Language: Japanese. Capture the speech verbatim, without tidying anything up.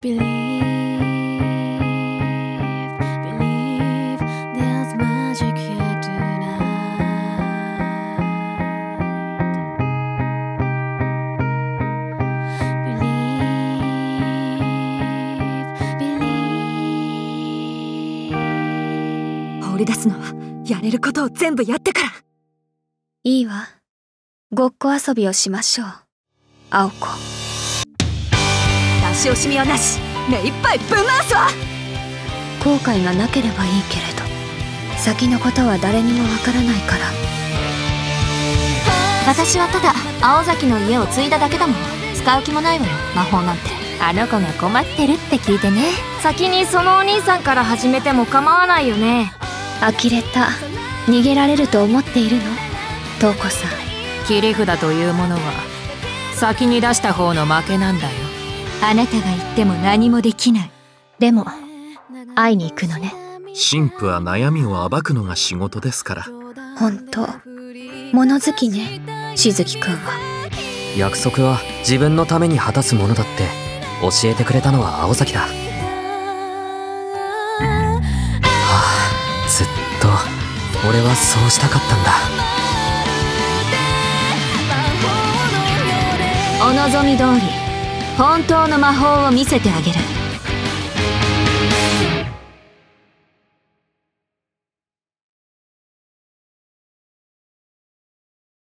Believe, believe there's magic here tonight. Believe, believe. 放り出すのはやれることを全部やってから。 いいわ。ごっこ遊びをしましょう。青子。 出し惜しみはなし。目いっぱいぶん回すわ。 後悔がなければいいけれど、先のことは誰にもわからないから。 私はただ青崎の家を継いだだけだもん。使う気もないわよ、魔法なんて。あの子が困ってるって聞いてね。 先にそのお兄さんから始めても構わないよね。 呆れた。逃げられると思っているの？瞳子さん。 切り札というものは先に出した方の負けなんだよ。 あなたが言っても何もできない。 でも会いに行くのね。 神父は悩みを暴くのが仕事ですから。 本当物好きね、しずきくんは。 約束は自分のために果たすものだって教えてくれたのは青崎だ。はあ、ずっと俺はそうしたかったんだ。 お望み通り本当の魔法を見せてあげる。